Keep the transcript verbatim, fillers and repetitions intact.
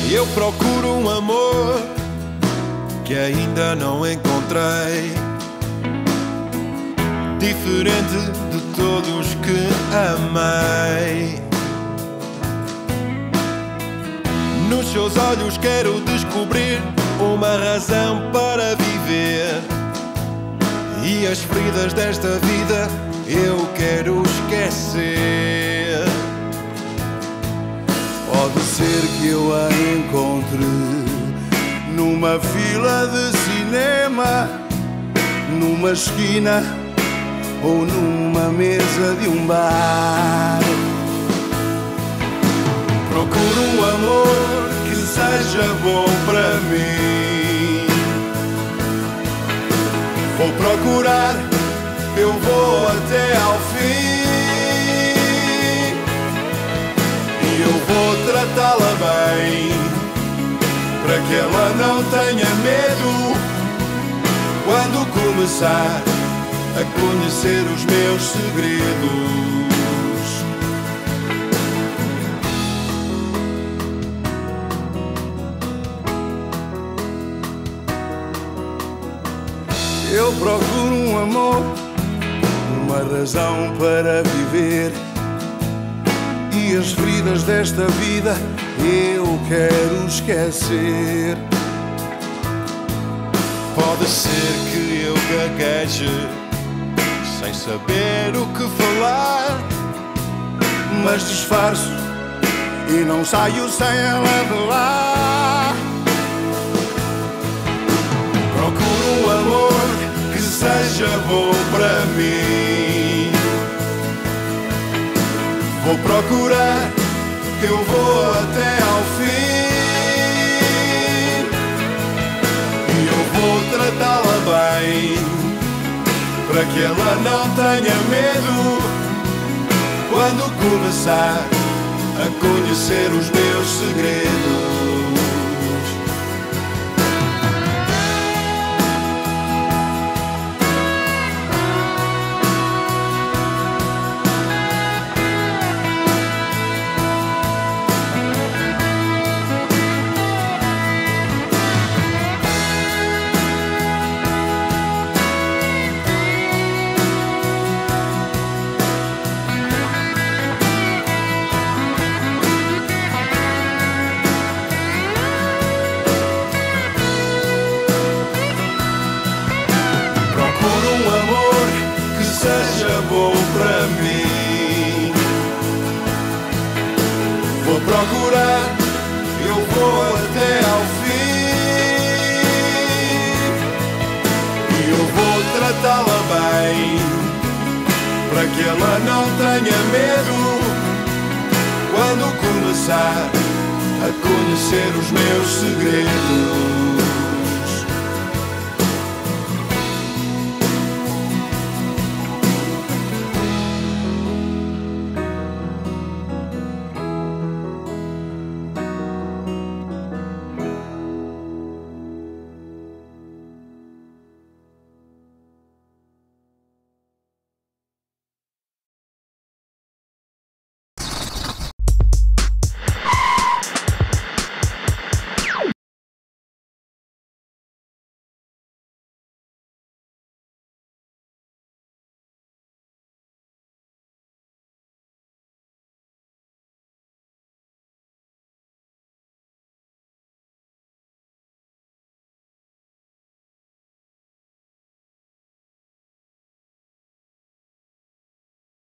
Eu procuro um amor que ainda não encontrei, diferente de todos que amei. Nos seus olhos quero descobrir uma razão para viver, e as feridas desta vida eu quero esquecer. Pode ser que eu a encontre numa fila de cinema, numa esquina ou numa mesa de um bar. Procuro um amor que seja bom para mim. Vou procurar, eu vou até ao fim, e eu vou tratá-la bem, para que ela não tenha medo quando começar a conhecer os meus segredos. Eu procuro um amor, uma razão para viver, e as feridas desta vida eu quero esquecer. Pode ser que eu gagueje sem saber o que falar, mas disfarço e não saio sem ela de lá. Procuro um amor que seja bom para mim. Vou procurar, eu vou até ao fim, e eu vou tratá-la bem, para que ela não tenha medo quando começar a conhecer os meus segredos. Seja bom para mim. Vou procurar, eu vou até ao fim, e eu vou tratá-la bem, para que ela não tenha medo quando começar a conhecer os meus segredos.